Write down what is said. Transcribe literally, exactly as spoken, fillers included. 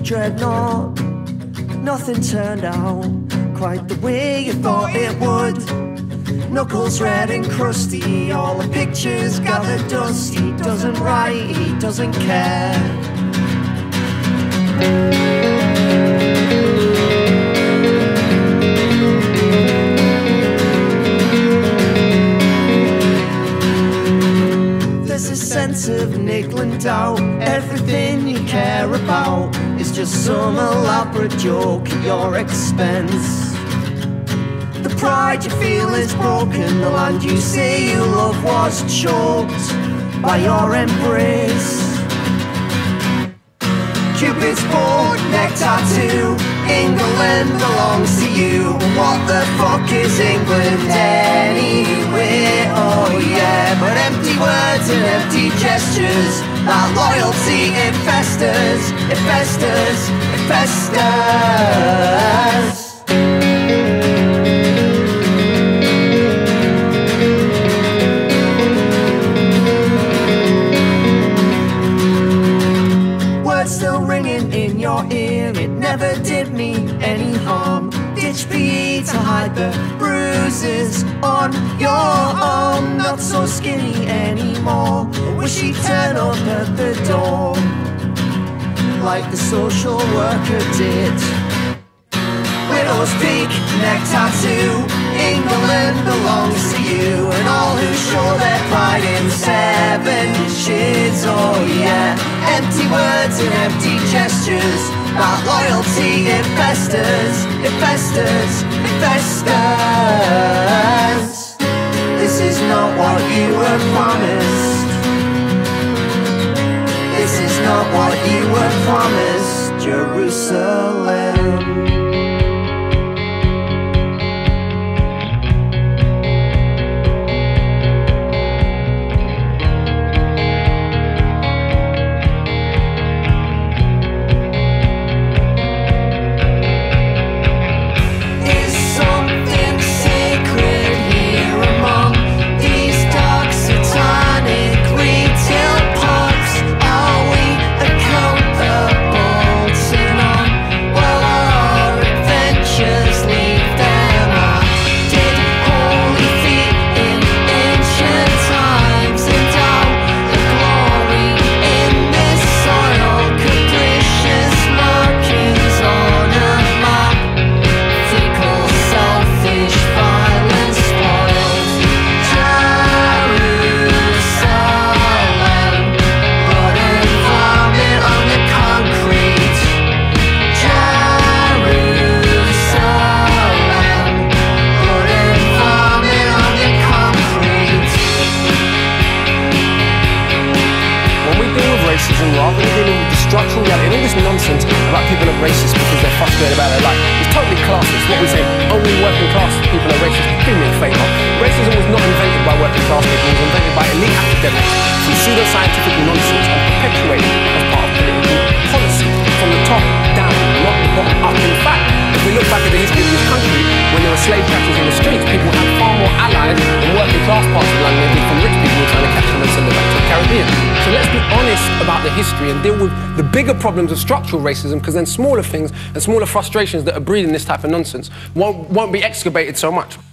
dreadnought. Nothing turned out quite the way you thought it would. Knuckles red and crusty, all the pictures gathered dust. He doesn't write, he doesn't care. There's a sense of niggling doubt. Everything you care about is just some elaborate joke at your expense. The pride you feel is broken. The land you say you love was choked by your embrace. Cupid's bow, neck tattoo, England belongs to you. What the fuck is England anyway? Oh yeah, but empty words and empty gestures. That loyalty, it festers, it festers, it festers. Still ringing in your ear, it never did me any harm. Ditch P E to hide the bruises on your arm. Not so skinny anymore, wish he'd turn up at the door like the social worker did. Widow's peak, neck tattoo, England belongs to you. And all who show their pride in seven shades, oh yeah. Empty words and empty gestures. That loyalty, it festers, it festers, it festers. This is not what you were promised. This is not what you were promised, Jerusalem. Rather than dealing with the structural reality and all this nonsense about people are racist because they're frustrated about their life, it's totally classist. What we say, only working class people are racist. Do me a favour. Racism was not invented by working class people, it was invented by elite academics through pseudo-scientific nonsense and perpetuated as part of political policy from the top down, not the bottom up. In fact, if we look back at the history of this country, when there were slave catchers in the streets, people had far more allies in working class parts of London than from rich people who were trying to catch them and send them back to the Caribbean. So let's be honest about the history and deal with the bigger problems of structural racism, because then smaller things and smaller frustrations that are breeding this type of nonsense won't, won't be excavated so much.